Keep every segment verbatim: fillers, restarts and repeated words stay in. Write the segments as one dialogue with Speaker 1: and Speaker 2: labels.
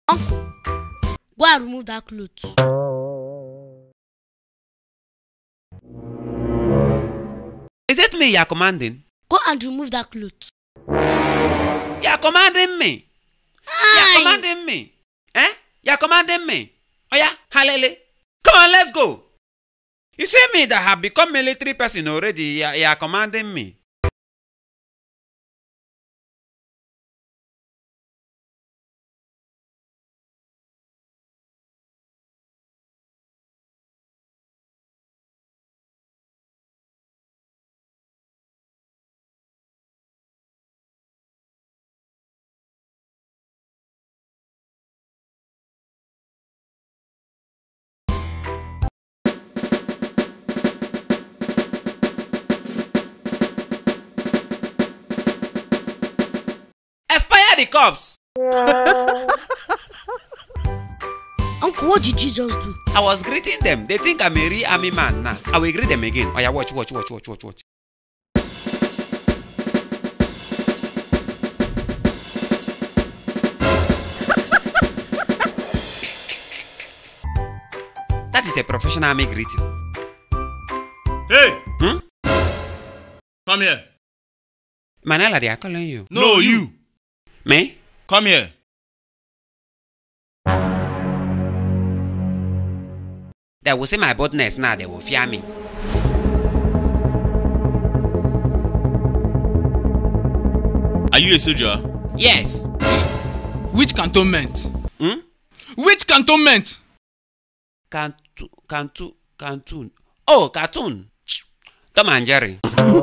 Speaker 1: Uncle, go and remove that clothes.
Speaker 2: Is it me you are commanding?
Speaker 1: Go and remove that clothes.
Speaker 2: You are commanding me. You are commanding me. Eh? You are commanding me. Oh yeah, Halele. Come on, let's go. You see me that have become military person already. You are, you are commanding me. The cops.
Speaker 1: Uncle, what did you just do?
Speaker 2: I was greeting them. They think I'm a real army man now. I will greet them again. Oh yeah, watch, watch, watch, watch, watch, watch. That is a professional army greeting.
Speaker 3: Hey!
Speaker 2: Hmm?
Speaker 3: Come here.
Speaker 2: Manela, they are calling you.
Speaker 3: No, no you.
Speaker 2: Me?
Speaker 3: Come here.
Speaker 2: They will see my boldness now, they will fear me.
Speaker 3: Are you a soldier?
Speaker 2: Yes.
Speaker 4: Which cantonment?
Speaker 2: Hmm?
Speaker 4: Which cantonment?
Speaker 2: Cantu, Cantu, Canton. Oh, cartoon. Tom and Jerry.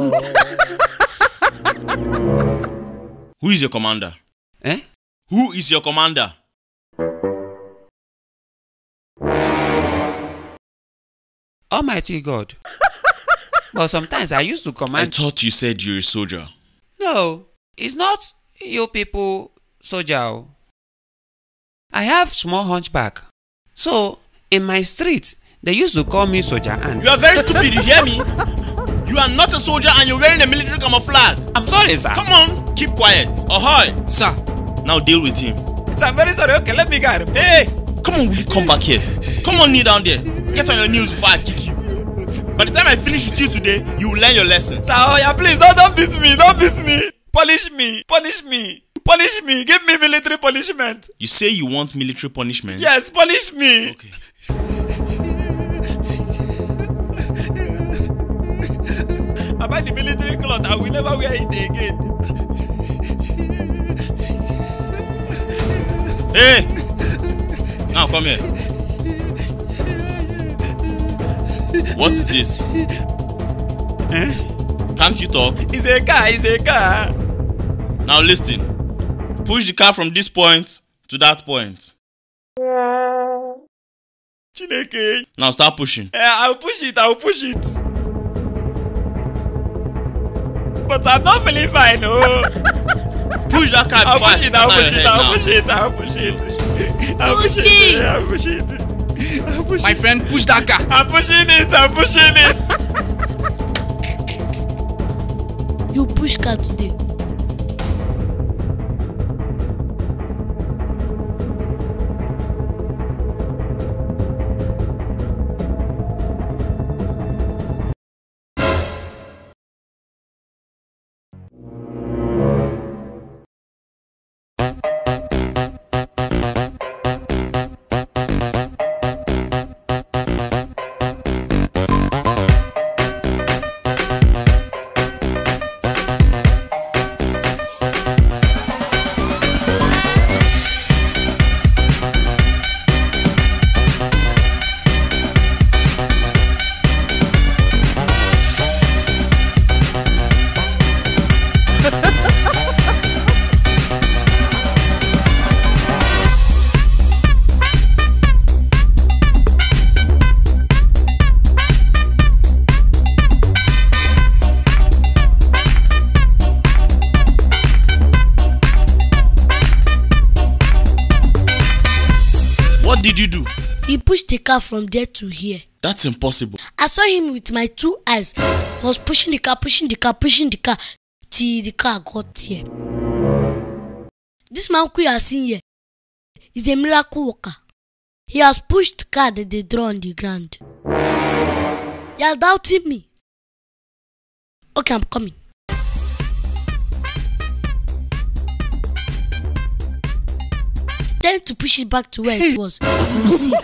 Speaker 3: Who is your commander?
Speaker 2: Eh?
Speaker 3: Who is your commander?
Speaker 2: Almighty God. But sometimes I used to command.
Speaker 3: I thought you said you're a soldier.
Speaker 2: No, it's not you people soldier. I have small hunchback. So, in my street, they used to call me soldier ant.
Speaker 3: You are very stupid, you hear me? You are not a soldier and you're wearing a military camouflage.
Speaker 2: I'm sorry, sir.
Speaker 3: Come on, keep quiet. Ahoy!
Speaker 4: Sir.
Speaker 3: Now deal with him.
Speaker 2: Sir, I'm very sorry. Okay, let me get him.
Speaker 3: Hey! Come on, will you come back here? Come on, kneel down there. Get on your knees before I kick you. By the time I finish with you today, you will learn your lesson.
Speaker 2: Sir, oh yeah, please, don't, don't beat me. Don't beat me. Punish me. Punish me. Punish me. Give me military punishment.
Speaker 3: You say you want military punishment?
Speaker 2: Yes, punish me.
Speaker 3: Okay.
Speaker 2: About the military cloth, I will never wear it again.
Speaker 3: Hey! Now come here. What is this?
Speaker 2: Eh?
Speaker 3: Can't you talk?
Speaker 2: It's a car, it's a car.
Speaker 3: Now listen. Push the car from this point to that point.
Speaker 2: Chineke.
Speaker 3: Now start pushing.
Speaker 2: Eh, I'll push it, I'll push it. But I'm not feeling fine, oh.
Speaker 3: Push that car
Speaker 2: I'll
Speaker 3: fast.
Speaker 2: push it, I'll push it, I'll push it, I'll push it. I'll push it, I'll push it. I'll push it.
Speaker 4: My friend, push that car.
Speaker 2: I'm pushing it, I'm pushing it.
Speaker 1: You push car today.
Speaker 3: What did you do?
Speaker 1: He pushed the car from there to here.
Speaker 3: That's impossible.
Speaker 1: I saw him with my two eyes. He was pushing the car, pushing the car, pushing the car till the car got here. This man who you are seeing here, is a miracle worker. He has pushed the car that they draw on the ground. You are doubting me. Okay, I'm coming. Tell him to push it back to where it was. You will see.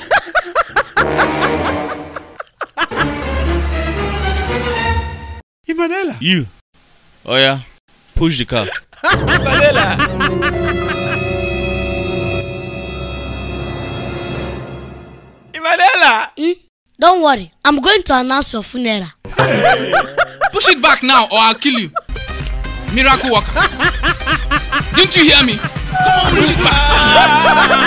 Speaker 2: Imanella.
Speaker 3: You. Oh yeah. Push the car.
Speaker 2: Imanella. Imanella.
Speaker 1: Hmm? Don't worry. I'm going to announce your funeral.
Speaker 4: Push it back now or I'll kill you. Miracle worker. Didn't you hear me? Come on, push it back.